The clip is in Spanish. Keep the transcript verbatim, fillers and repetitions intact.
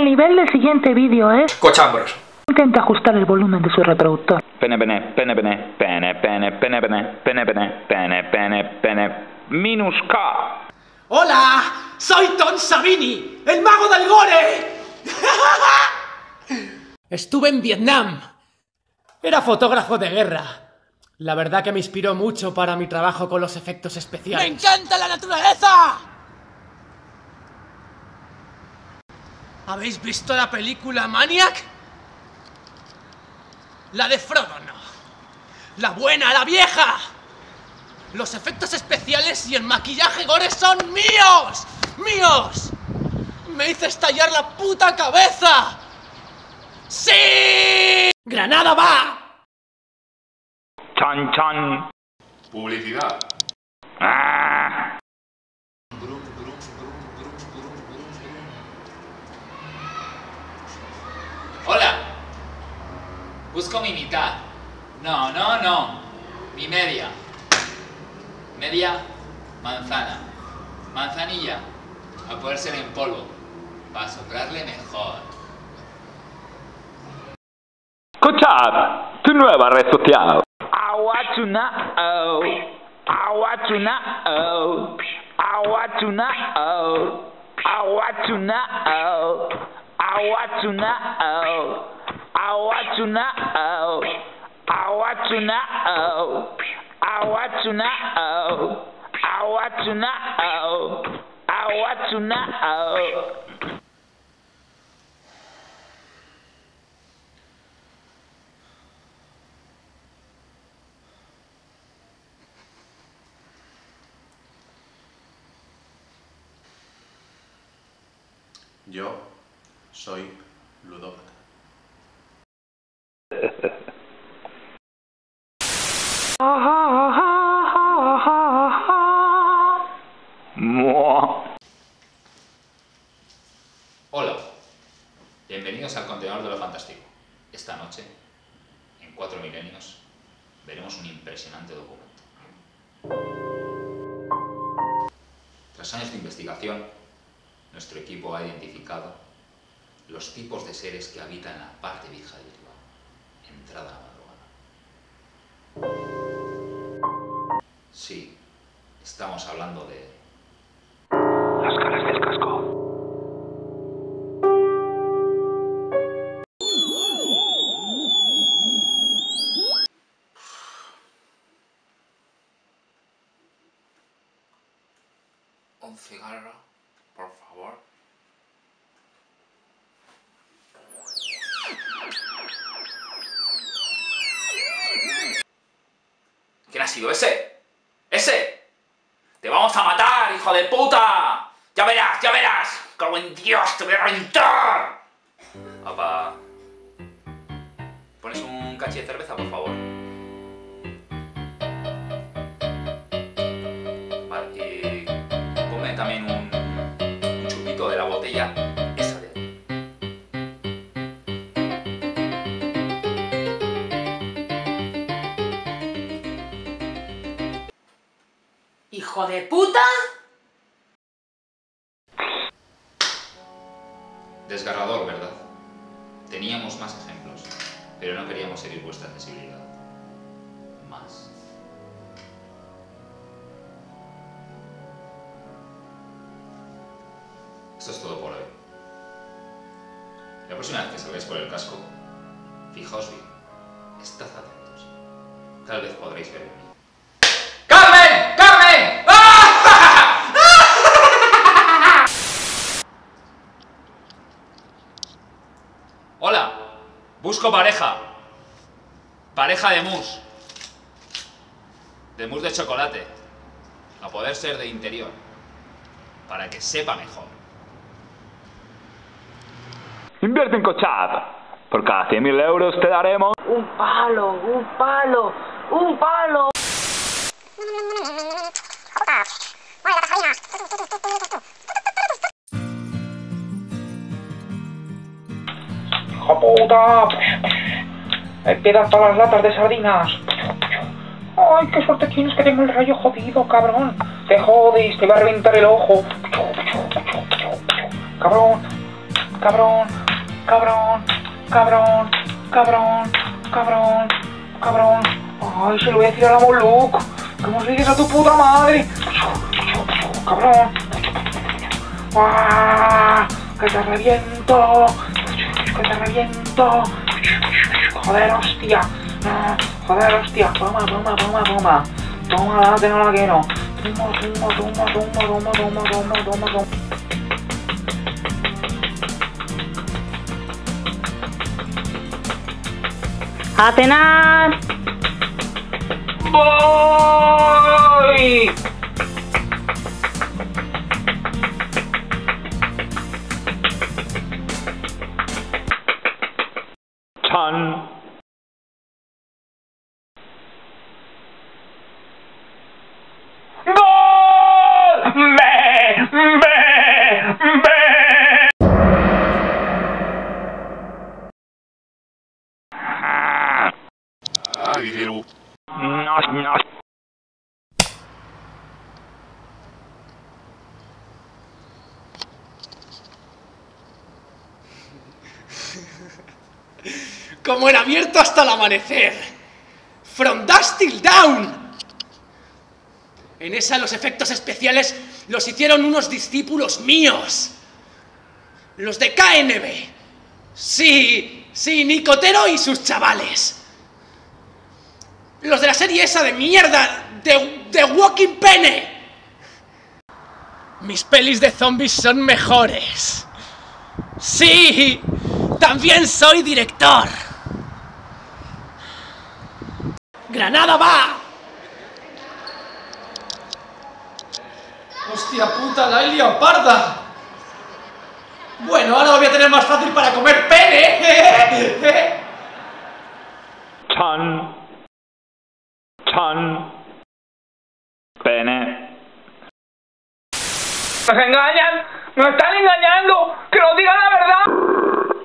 nivel del siguiente vídeo es... Cochambros. Intenta ajustar el volumen de su reproductor. Pene, pene, pene, pene, pene, pene, pene, pene, pene, pene, pene, pene, pene, minus K. ¡Hola! ¡Soy Tom Savini, el mago del gore! Estuve en Vietnam. Era fotógrafo de guerra. La verdad que me inspiró mucho para mi trabajo con los efectos especiales. ¡Me encanta la naturaleza! ¿Habéis visto la película Maniac? La de Frodo, no. La buena, la vieja. Los efectos especiales y el maquillaje gore son míos. ¡Míos! Me hice estallar la puta cabeza. ¡Sí! ¡Granada va! Chan, chan. Publicidad. Ah. Hola. Busco mi mitad. No, no, no. Mi media. Media manzana. Manzanilla. A poder ser en polvo. Para soplarle mejor. Escuchad, tu nueva red social. I want to know. I want to know. I want to know. I want to know. I want to know. I want to know. I want to know. I want to know. I want to know. I want to know. Yo soy ludópata. Hola. Bienvenidos al contenedor de lo fantástico. Esta noche, en cuatro milenios, veremos un impresionante documento. Tras años de investigación, nuestro equipo ha identificado los tipos de seres que habitan en la parte vieja del ritual, entrada a la madrugada. Sí, estamos hablando de... Las caras del casco. Un cigarro, por favor. ¿Quién ha sido ese? ¡Ese! ¡Te vamos a matar, hijo de puta! ¡Ya verás, ya verás! ¡Cago en Dios, te voy a reventar! Apa. ¿Pones un cachi de cerveza, por favor? Vale, y ponme también un, un chupito de la botella esa de ahí. ¡Hijo de puta! Desgarrador, ¿verdad? Teníamos más ejemplos, pero no queríamos herir vuestra sensibilidad. Más. Esto es todo por hoy. La próxima vez que salgáis por el casco, fijaos bien, estad atentos. Tal vez podréis ver en mí. ¡Carmen! ¡Carmen! ¡Ah! Hola, busco pareja. Pareja de mousse. De mousse de chocolate. A poder ser de interior. Para que sepa mejor. Invierte en Cochab. Por cada cien mil euros te daremos... Un palo, un palo, un palo. ¡Hijo puta! ¡Me quedan todas las latas de sardinas! ¡Ay, qué suerte tienes que tengo el rayo jodido, cabrón! ¡Te jodes! ¡Te va a reventar el ojo! ¡Cabrón! ¡Cabrón! cabrón, cabrón, cabrón, cabrón, cabrón. Ay, se lo voy a decir a la Moluc. ¿Cómo se dices a tu puta madre? Cabrón. ¡Ah! ¡Que te reviento! ¡Que te reviento! Joder, hostia. Joder, hostia. Toma, toma, toma, toma. Toma, date, no la quiero. Toma, toma, toma, toma, toma, toma, toma, toma, toma. ¡A cenar! ¡Voy! Chan. ¡Gol! ¡Be! ¡Be! ¡Be! Ay, Diego. No, no. Como en abierto hasta el amanecer. From dusk till dawn. En esa los efectos especiales los hicieron unos discípulos míos. Los de K N B. Sí, sí, Nicotero y sus chavales. Los de la serie esa de mierda, de, de Walking Pene. Mis pelis de zombies son mejores. Sí, también soy director. ¡Granada va! ¡Hostia puta, la he liado parda! Bueno, ahora lo voy a tener más fácil para comer pene. Chan. Chan. Pene. ¡Nos engañan! ¡Nos están engañando! ¡Que nos digan la verdad!